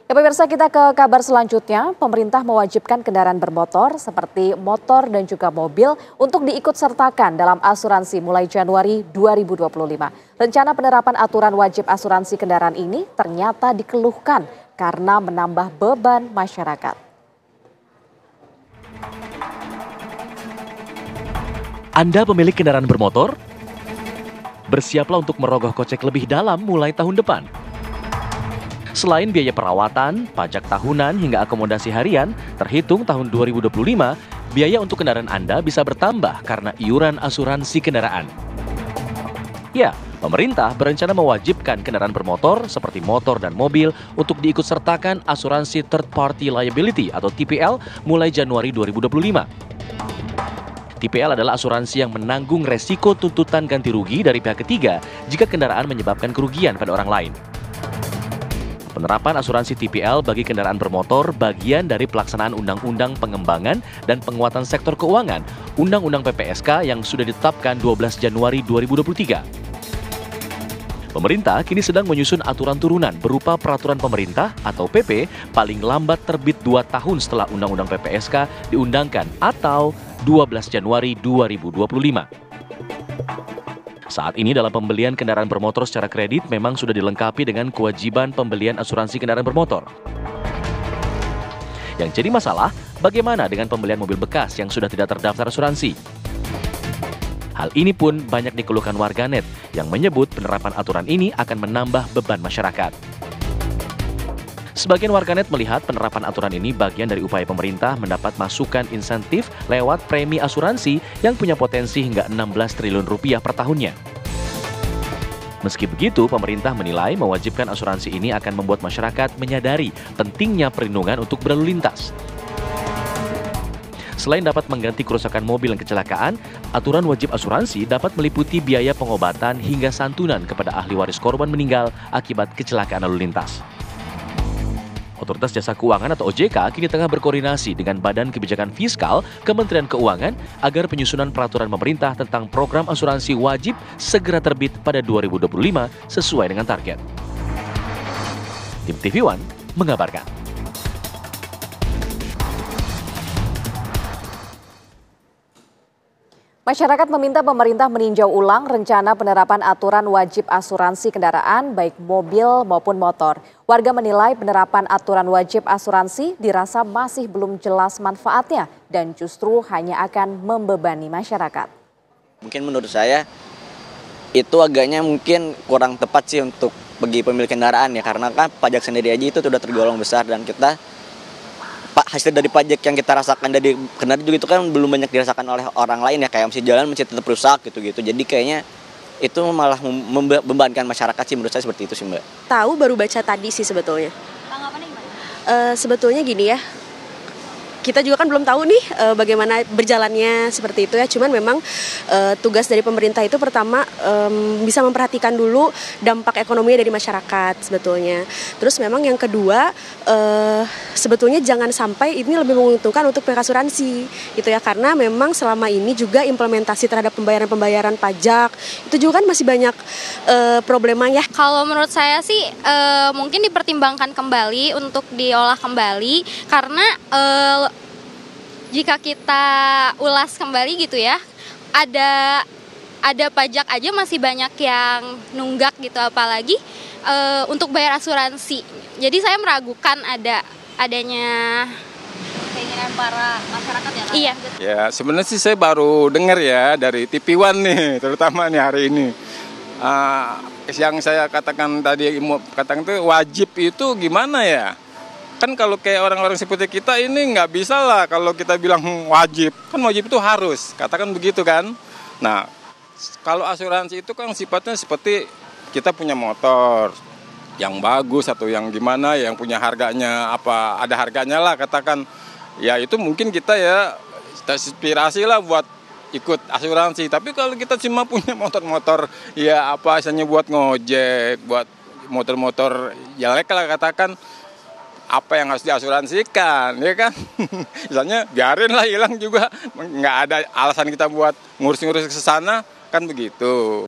Ya pemirsa, kita ke kabar selanjutnya. Pemerintah mewajibkan kendaraan bermotor seperti motor dan juga mobil untuk diikutsertakan dalam asuransi mulai Januari 2025. Rencana penerapan aturan wajib asuransi kendaraan ini ternyata dikeluhkan karena menambah beban masyarakat. Anda pemilik kendaraan bermotor? Bersiaplah untuk merogoh kocek lebih dalam mulai tahun depan. Selain biaya perawatan, pajak tahunan hingga akomodasi harian, terhitung tahun 2025, biaya untuk kendaraan Anda bisa bertambah karena iuran asuransi kendaraan. Ya, pemerintah berencana mewajibkan kendaraan bermotor seperti motor dan mobil untuk diikutsertakan asuransi Third Party Liability atau TPL mulai Januari 2025. TPL adalah asuransi yang menanggung resiko tuntutan ganti rugi dari pihak ketiga jika kendaraan menyebabkan kerugian pada orang lain. Penerapan asuransi TPL bagi kendaraan bermotor bagian dari pelaksanaan Undang-Undang Pengembangan dan Penguatan Sektor Keuangan, Undang-Undang PPSK yang sudah ditetapkan 12 Januari 2023. Pemerintah kini sedang menyusun aturan turunan berupa peraturan pemerintah atau PP paling lambat terbit 2 tahun setelah Undang-Undang PPSK diundangkan atau 12 Januari 2025. Saat ini dalam pembelian kendaraan bermotor secara kredit memang sudah dilengkapi dengan kewajiban pembelian asuransi kendaraan bermotor. Yang jadi masalah, bagaimana dengan pembelian mobil bekas yang sudah tidak terdaftar asuransi? Hal ini pun banyak dikeluhkan warganet yang menyebut penerapan aturan ini akan menambah beban masyarakat. Sebagian warganet melihat penerapan aturan ini bagian dari upaya pemerintah mendapat masukan insentif lewat premi asuransi yang punya potensi hingga 16 triliun rupiah per tahunnya. Meski begitu, pemerintah menilai mewajibkan asuransi ini akan membuat masyarakat menyadari pentingnya perlindungan untuk berlalu lintas. Selain dapat mengganti kerusakan mobil dan kecelakaan, aturan wajib asuransi dapat meliputi biaya pengobatan hingga santunan kepada ahli waris korban meninggal akibat kecelakaan lalu lintas. Otoritas Jasa Keuangan atau OJK kini tengah berkoordinasi dengan Badan Kebijakan Fiskal Kementerian Keuangan agar penyusunan peraturan pemerintah tentang program asuransi wajib segera terbit pada 2025 sesuai dengan target. Tim TV One mengabarkan. Masyarakat meminta pemerintah meninjau ulang rencana penerapan aturan wajib asuransi kendaraan baik mobil maupun motor. Warga menilai penerapan aturan wajib asuransi dirasa masih belum jelas manfaatnya dan justru hanya akan membebani masyarakat. Mungkin menurut saya itu agaknya mungkin kurang tepat sih untuk bagi pemilik kendaraan ya, karena kan pajak sendiri aja itu sudah tergolong besar dan kita hasil dari pajak yang kita rasakan dari kendaraan juga itu kan belum banyak dirasakan oleh orang lain ya, kayak masih jalan masih tetap rusak gitu-gitu. Jadi kayaknya itu malah membebankan masyarakat sih, menurut saya seperti itu sih Mbak. Tahu baru baca tadi sih sebetulnya. Tanggapannya gimana? Sebetulnya gini ya, kita juga kan belum tahu nih bagaimana berjalannya seperti itu ya. Cuman memang tugas dari pemerintah itu pertama bisa memperhatikan dulu dampak ekonomi dari masyarakat sebetulnya. Terus memang yang kedua sebetulnya jangan sampai ini lebih menguntungkan untuk pihak asuransi gitu ya. Karena memang selama ini juga implementasi terhadap pembayaran pajak itu juga kan masih banyak problema ya. Kalau menurut saya sih mungkin dipertimbangkan kembali untuk diolah kembali karena jika kita ulas kembali gitu ya, ada pajak aja masih banyak yang nunggak gitu, apalagi untuk bayar asuransi. Jadi saya meragukan adanya Keinginan para masyarakat ya? Iya. Ya sebenarnya sih saya baru dengar ya dari TV One nih, terutama nih hari ini. Yang saya katakan tadi, katakan itu wajib itu gimana ya? Kan kalau kayak orang-orang seperti kita ini nggak bisa lah kalau kita bilang wajib. Kan wajib itu harus, katakan begitu kan. Nah, kalau asuransi itu kan sifatnya seperti kita punya motor yang bagus atau yang gimana, yang punya harganya apa, ada harganya lah katakan. Ya itu mungkin kita ya inspirasi lah buat ikut asuransi. Tapi kalau kita cuma punya motor-motor ya apa misalnya buat ngojek, buat motor-motor yang legal lah katakan, apa yang harus diasuransikan, ya kan? Misalnya biarin lah hilang juga, nggak ada alasan kita buat ngurus-ngurus ke sana, kan begitu.